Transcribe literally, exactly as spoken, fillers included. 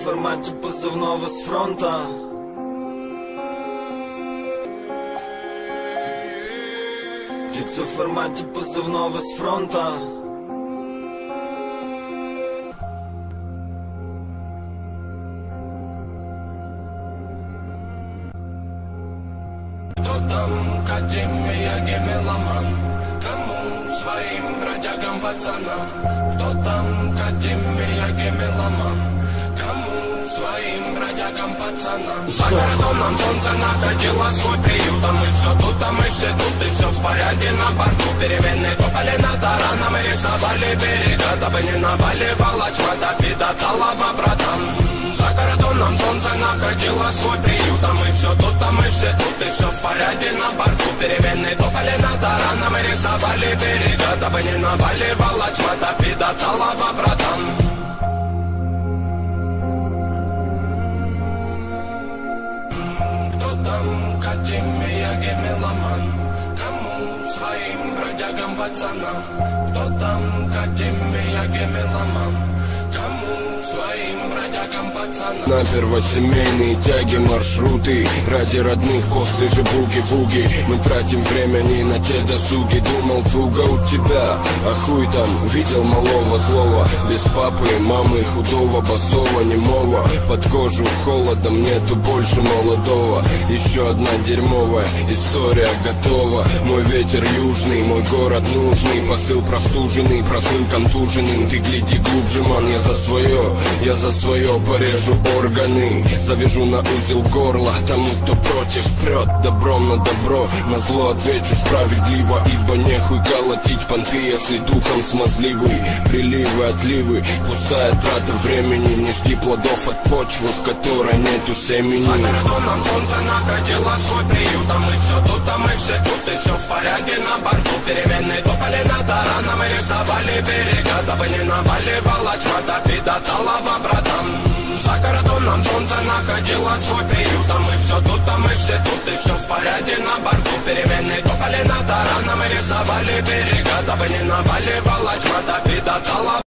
формате позывного с фронта. Птица в формате позывного с фронта. Кто там, Академия Гемеломан? Кому своим бродягам пацанам? Кто там, Академия Гемеломан? Кому своим бродягам пацанам? За кордоном солнце находило свой приют, а мы все тут, а мы все тут, и все в порядке на борту. Перемены топали над тараном и рисовали берега, дабы не наваливала чма, допидатала по братам. За кордоном солнце находило свой приют, а мы все тут, а мы все тут, и все в порядке на борту. Перемены топали над тараном и рисовали берега, дабы не наваливала чма, допидатала по братам. Кто там, Академия Гемеломан? Кому своим бродягам пацанам? Кто там, Академия Гемеломан? Кому своим бродягам пацанам? На первосемейные тяги, маршруты ради родных после же буги-вуги. Мы тратим время не на те досуги. Думал, туго у тебя, а хуй там. Видел малого злого, без папы, мамы, худого, босого, немого. Под кожу холодом нету больше молодого. Еще одна дерьмовая история готова. Мой ветер южный, мой город нужный. Посыл простуженный, проснул контуженным. Ты гляди глубже, ман, я за свое, я за свое порежу органы. Завяжу на узел горла тому, кто против, прет добром на добро. На зло отвечу справедливо, ибо нехуй колотить понты, если духом смазливый. Приливы, отливы, пустая трата времени. Не жди плодов от почвы, в которой нету семени. За кордоном солнце находило свой приют, а мы все тут, а мы все тут, и все в порядке на борту. Перемены топали над тараном и рисовали берега, дабы не наваливала чма, допидатала по братам. За кордоном солнце находило свой приют, а мы все тут, а мы все тут, и все в порядке на борту. Перемены топали над тараном и рисовали берега, дабы не наваливала чма, допидатала.